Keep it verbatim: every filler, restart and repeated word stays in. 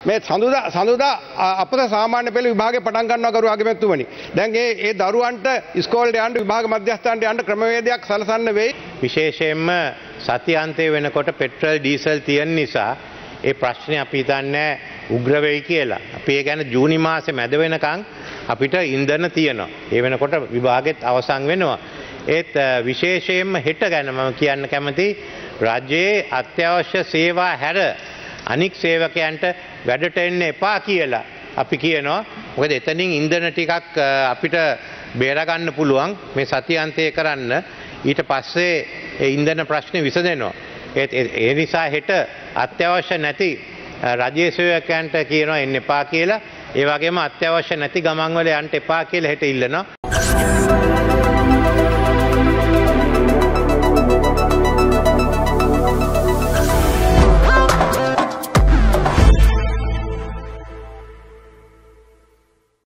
මේ සඳුදා සඳුදා අපත සාමාන්‍ය පෙළ විභාගේ පටන් ගන්නවා කරු අගමැතිතුමනි. දැන් ඒ ඒ දරුවන්ට ඉස්කෝලේට යන්න විභාග මධ්‍යස්ථානට යන්න ක්‍රමවේදයක් සලසන්න වෙයි. විශේෂයෙන්ම සතියාන්තයේ වෙනකොට පෙට්‍රල් ඩීසල් තියෙන නිසා ඒ ප්‍රශ්නේ අපි හිතන්නේ උග්‍ර වෙයි කියලා. අපි ඒ කියන්නේ ජූනි මාසේ මැද වෙනකන් අපිට ඉන්ධන තියෙනවා. ඒ වෙනකොට විභාගෙත් අවසන් වෙනවා. ඒත් විශේෂයෙන්ම හෙට ගැන මම කියන්න කැමති රාජ්‍යයේ අත්‍යවශ්‍ය සේවා හැර අනික් සේවකයන්ට වැඩට එන්න එපා කියලා අපි කියනවා. මොකද එතනින් ඉන්ධන ටිකක් අපිට බේරගන්න පුළුවන් මේ සතියන්තය කරන්න. ඊට පස්සේ ඒ ඉන්ධන ප්‍රශ්නේ විසඳෙනවා. ඒ නිසා හෙට අත්‍යවශ්‍ය නැති රජයේ සේවකයන්ට කියනවා එන්න එපා කියලා. ඒ වගේම අත්‍යවශ්‍ය නැති ගමන් වල යන්න එපා කියලා හෙට ඉල්ලනවා.